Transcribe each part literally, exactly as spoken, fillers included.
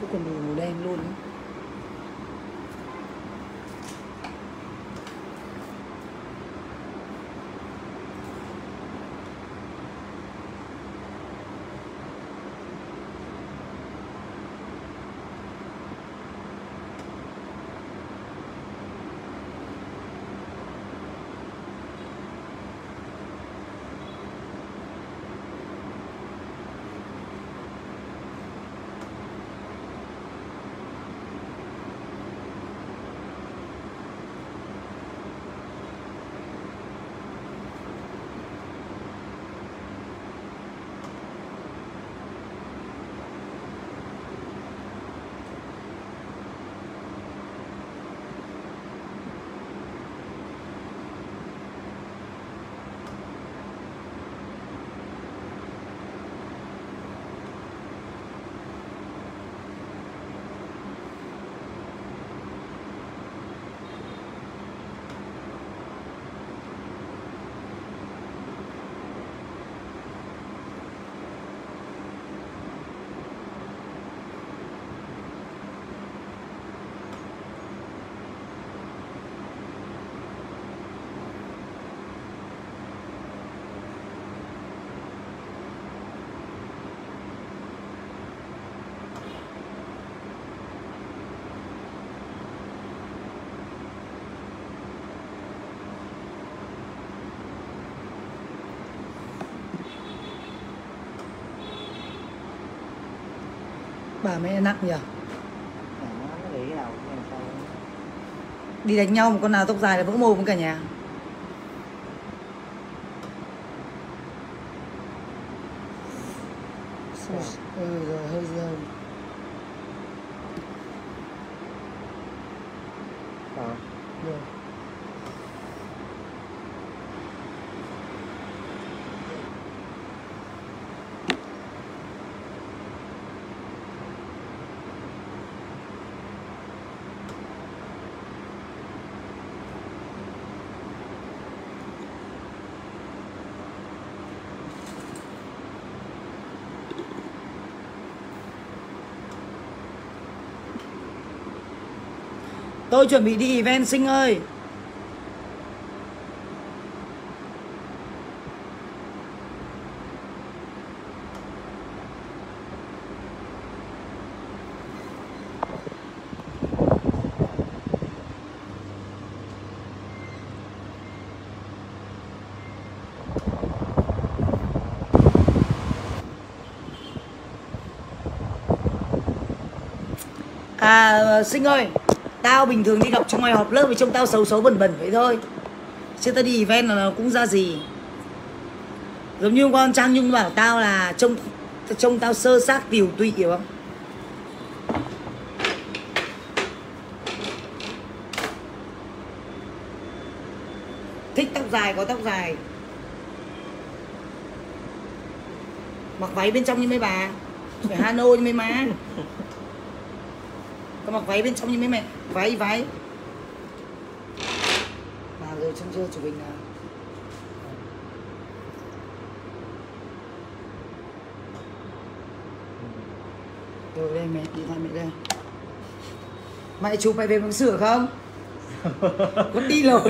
Cứ quần đùi màu đen luôn ấy. Bà mẹ nặng nhỉ? Đi đánh nhau một con nào tóc dài là vỡ mồm với cả nhà. Ừ, rồi hơi rơi. À. Rồi. Tôi chuẩn bị đi event Sinh ơi. À Sinh ơi, tao bình thường đi học trong ngoài họp lớp với trông tao xấu xấu bẩn bẩn vậy thôi. Chứ tao đi event là nó cũng ra gì. Giống như con Trang Nhung bảo tao là trông trông tao sơ xác tiều tụy hiểu không? Thích tóc dài có tóc dài. Mặc váy bên trong như mấy bà. Phải Hano như mấy má. Có mặc váy bên trong như mấy mẹ. Váy váy. Mà rồi trong chưa chụp hình nào. Rồi đây mẹ, đi thay mẹ đây. Mẹ chụp mẹ về bằng sửa không? Có đi lồn.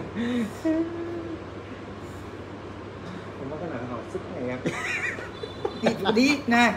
Không có cái nào học sức này em. Đi, đi, này.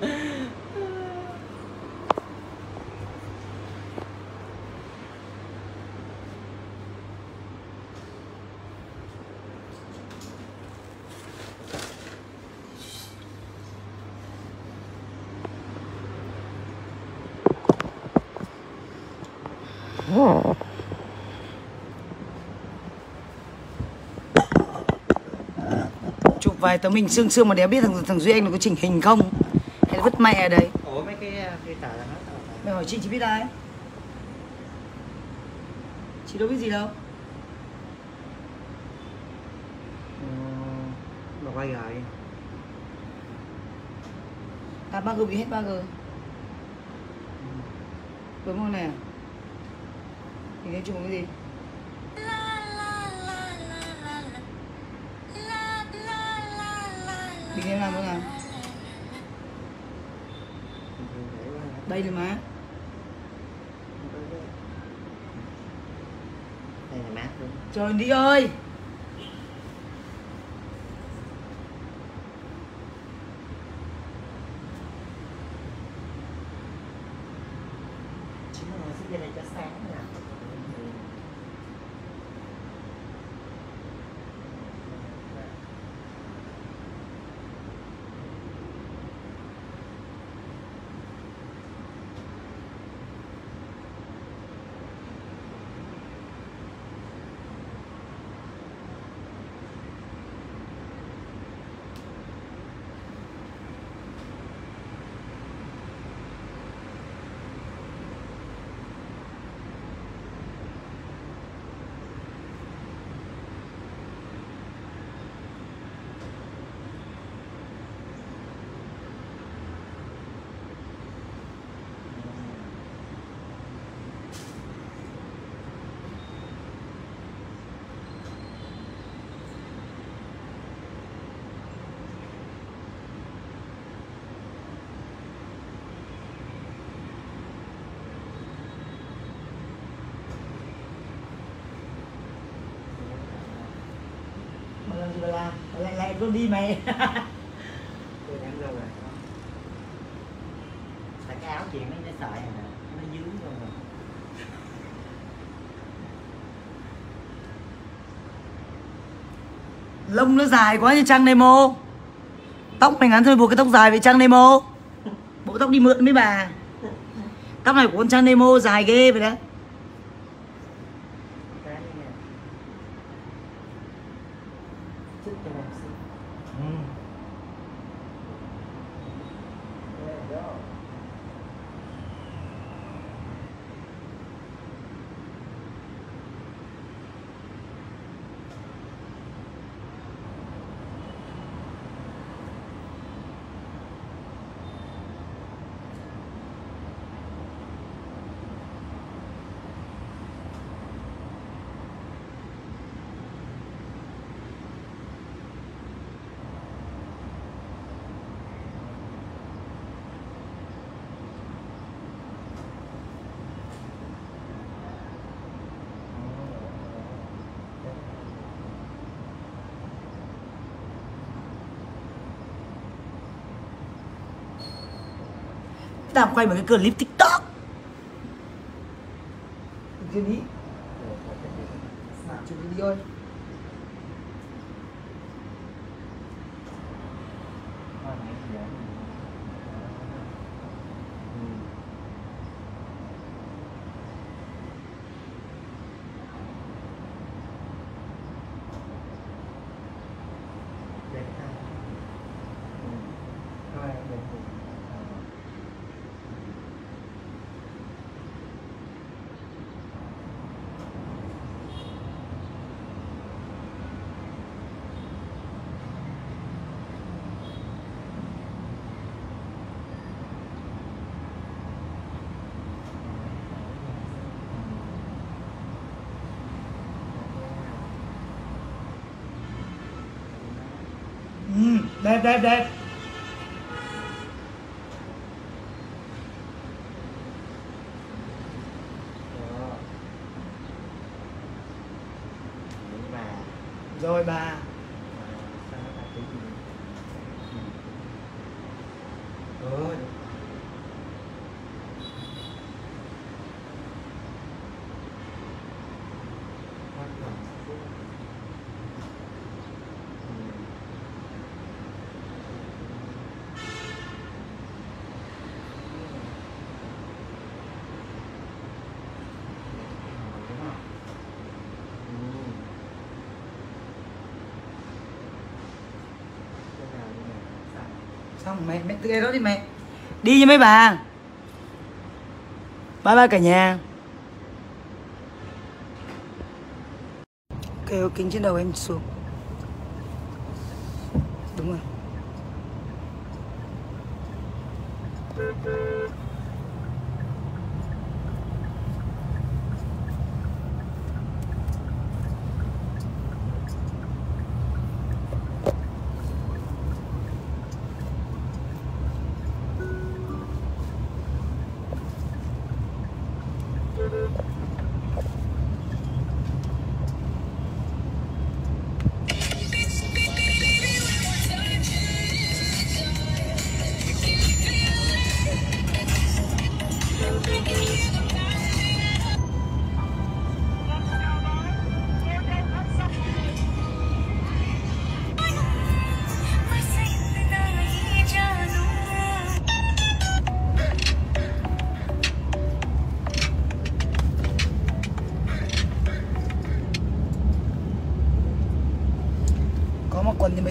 Chụp vài tấm hình sương sương mà đéo biết thằng thằng Duy Anh nó có chỉnh hình không? Hay là vứt mẹ ở đấy? Ủa mấy cái cái tả là nó. Mày hỏi chị chị biết ai? Chị đâu biết gì đâu. Ừ, mà quay rồi. À ba G bị hết ba G. Đúng không nè? Thì cái chụp cái gì? Bình em làm thế nào? Đây là má. Đây là mát đúng. Trời đi ơi. Chính là xích ra đây cho sáng nè. Mà làm gì mà làm, lại lại con đi mày. Tôi đang đâu rồi. Là cái áo chuyện nó nó sợi nè, nó dướng luôn rồi. Lông nó dài quá như Trang Nemo. Tóc mày ngắn thôi buộc cái tóc dài với Trang Nemo. Bộ tóc đi mượn với bà. Tóc này của con Trang Nemo dài ghê vậy đấy. Cái này nè. Chút cho em xin. Ừ. There you go. Tao quay một cái clip TikTok. Cái đi. Chụp đi ơi. Ừ, đẹp đẹp đẹp. Rồi bà. Rồi. Xong mẹ, mẹ tự cái đó đi mẹ. Đi với mấy bà. Bye bye cả nhà. Kéo kính trên đầu em xuống. Đúng rồi.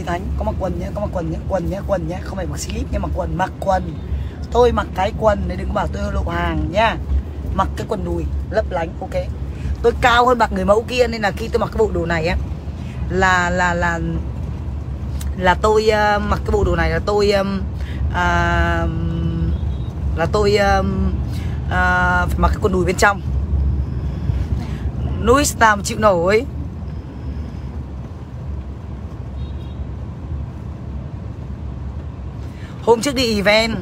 Thánh có mặc quần nhé, có mặc quần nhé, quần nhé, quần nhé, không phải mặc slip nhưng mặc quần, mặc quần. Tôi mặc cái quần để đừng có bảo tôi lộ hàng nha. Mặc cái quần đùi lấp lánh, ok. Tôi cao hơn bạc người mẫu kia nên là khi tôi mặc cái bộ đồ này á là là là là tôi uh, mặc cái bộ đồ này là tôi um, uh, là tôi um, uh, phải mặc cái quần đùi bên trong. Luis nào mà chịu nổi. Hôm trước đi event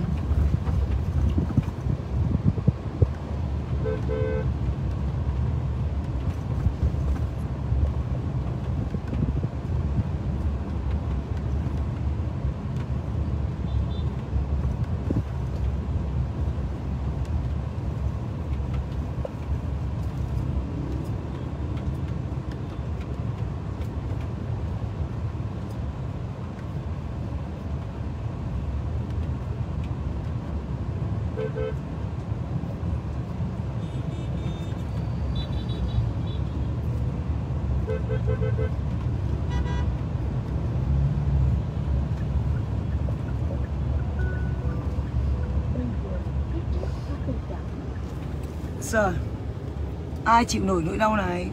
giờ ai chịu nổi nỗi đau này.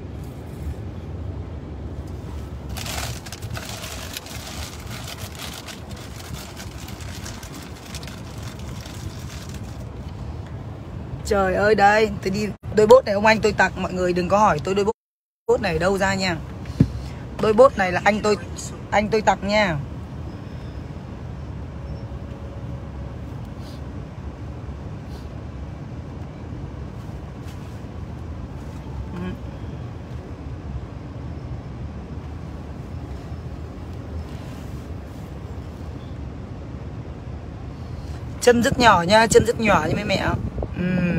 Trời ơi, đây tôi đi đôi bốt này ông anh tôi tặng, mọi người đừng có hỏi tôi đôi bốt này đâu ra nha. Đôi bốt này là anh tôi anh tôi tặng nha. Chân rất nhỏ nha, chân rất nhỏ như mấy mẹ. uhm.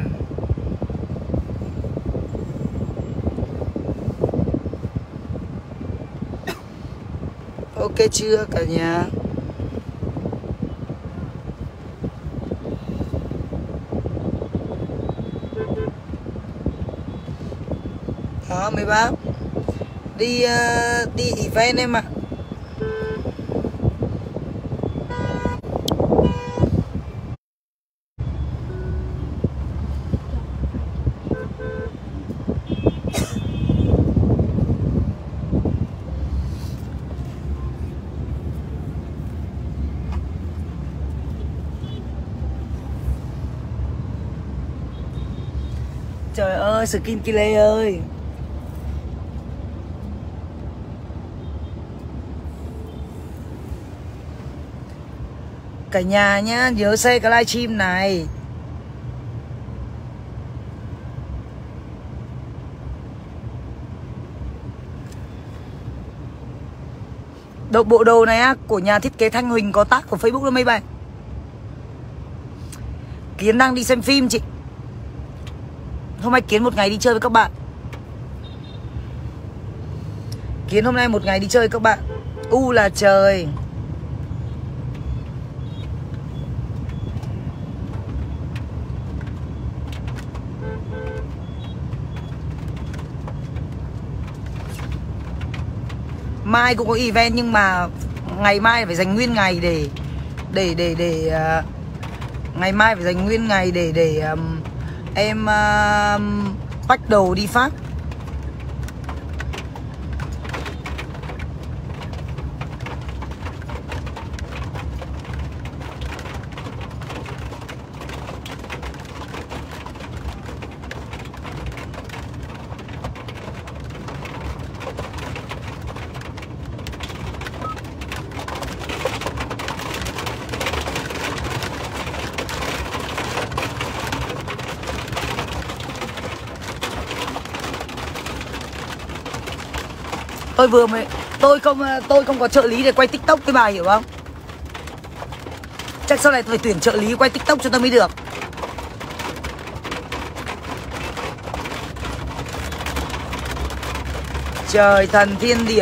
Ok chưa cả nhà? Đó mấy bác đi uh, đi event em ạ. Trời ơi, Skin Kile ơi. Cả nhà nhá, nhớ share cái livestream này. Đồ, bộ đồ này á, của nhà thiết kế Thanh Huỳnh có tag của Facebook đó mấy bạn. Kiến đang đi xem phim chị. Hôm nay Kiến một ngày đi chơi với các bạn. Kiến hôm nay một ngày đi chơi với các bạn. U là trời. Mai cũng có event nhưng mà ngày mai phải dành nguyên ngày để để để để uh, ngày mai phải dành nguyên ngày để để um, em uh, pack đồ đi Pháp. Tôi vừa mới tôi không tôi không có trợ lý để quay TikTok cái bài, hiểu không? Chắc sau này tôi phải tuyển trợ lý quay TikTok cho tôi mới được. Trời thần thiên địa.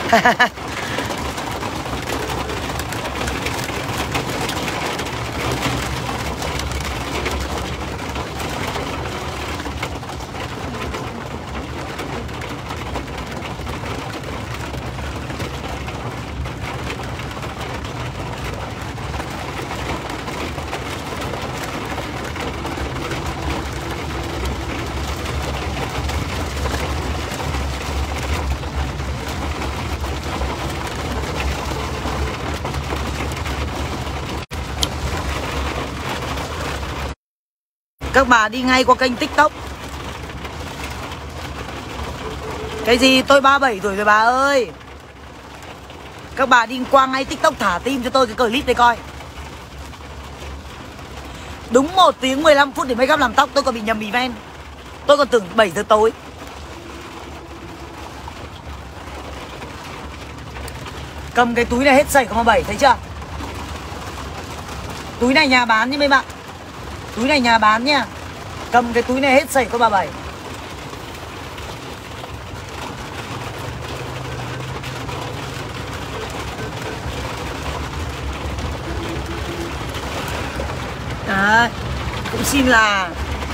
Các bà đi ngay qua kênh TikTok. Cái gì tôi ba mươi bảy tuổi rồi bà ơi. Các bà đi qua ngay TikTok thả tim cho tôi cái clip này coi. Đúng một tiếng mười lăm phút để make up làm tóc. Tôi còn bị nhầm event. Tôi còn tưởng bảy giờ tối. Cầm cái túi này hết sảy không bảy, thấy chưa? Túi này nhà bán nha mấy bạn. Túi này nhà bán nha. Cầm cái túi này hết sảy có bà bảy. À, cũng xin là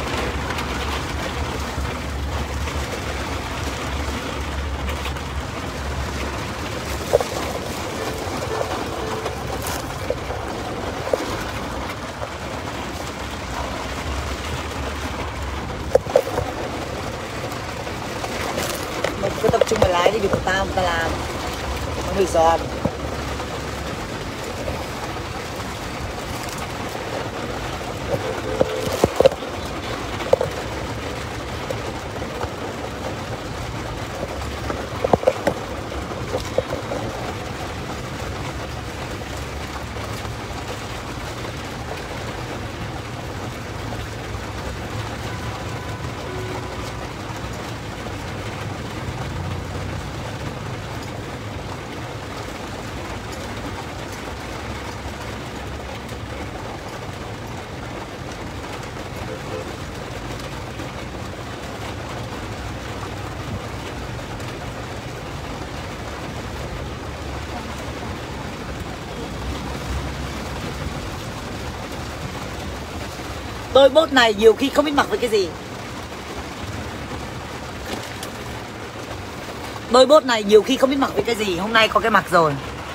mình cứ tập trung vào lái đi, việc của tao người ta làm. Không bị giòn. Đôi bốt này nhiều khi không biết mặc với cái gì. Đôi bốt này nhiều khi không biết mặc với cái gì. Hôm nay có cái mặc rồi.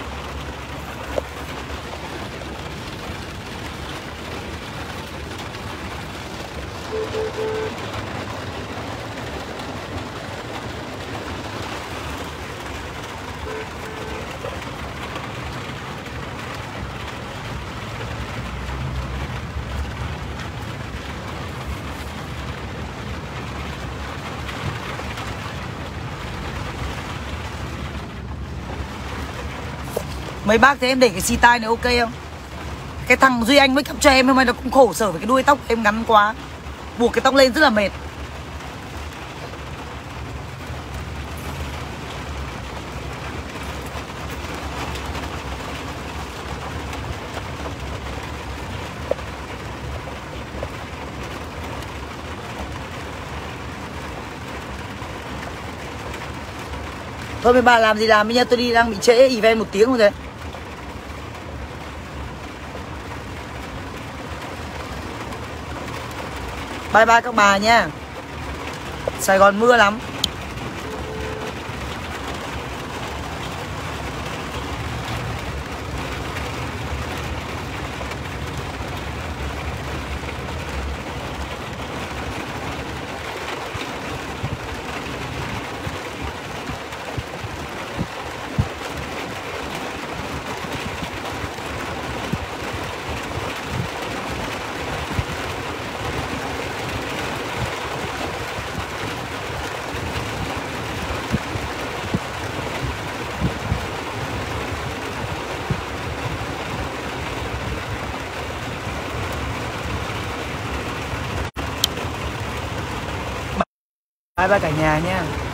Mấy bác thấy em để cái xì tai này ok không? Cái thằng Duy Anh mới cấp cho em nhưng mà nó cũng khổ sở với cái đuôi tóc em ngắn quá. Buộc cái tóc lên rất là mệt. Thôi mấy bà làm gì làm, bây giờ tôi đi đang bị trễ event một tiếng rồi đấy. Bye bye các bà nha. Sài Gòn mưa lắm. Bye bye cả nhà nha.